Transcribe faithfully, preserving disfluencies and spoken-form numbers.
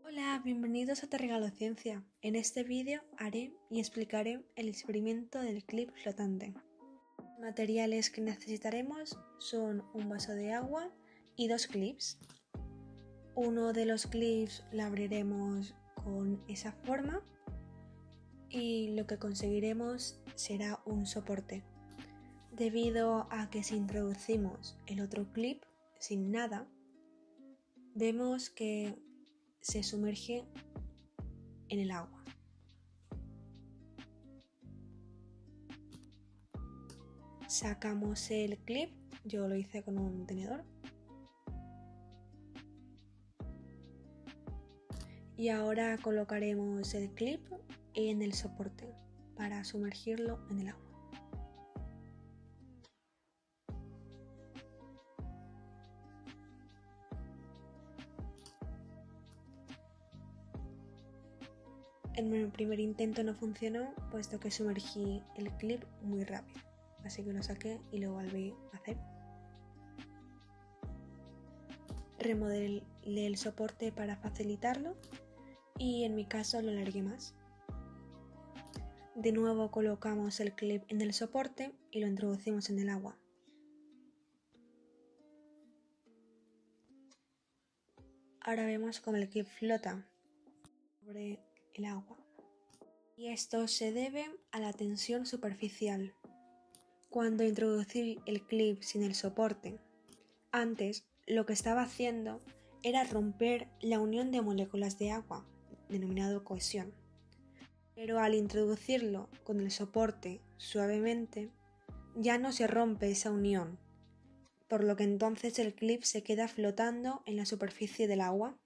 Hola, bienvenidos a Te Regalo Ciencia. En este vídeo haré y explicaré el experimento del clip flotante. Los materiales que necesitaremos son un vaso de agua y dos clips. Uno de los clips lo abriremos con esa forma y lo que conseguiremos será un soporte. Debido a que si introducimos el otro clip sin nada, vemos que se sumerge en el agua. Sacamos el clip, yo lo hice con un tenedor. Y ahora colocaremos el clip en el soporte para sumergirlo en el agua. En mi primer intento no funcionó, puesto que sumergí el clip muy rápido, así que lo saqué y lo volví a hacer. Remodelé el soporte para facilitarlo y en mi caso lo alargué más. De nuevo colocamos el clip en el soporte y lo introducimos en el agua. Ahora vemos cómo el clip flota sobre el agua. Y esto se debe a la tensión superficial. Cuando introducí el clip sin el soporte, antes lo que estaba haciendo era romper la unión de moléculas de agua, denominado cohesión. Pero al introducirlo con el soporte suavemente, ya no se rompe esa unión, por lo que entonces el clip se queda flotando en la superficie del agua.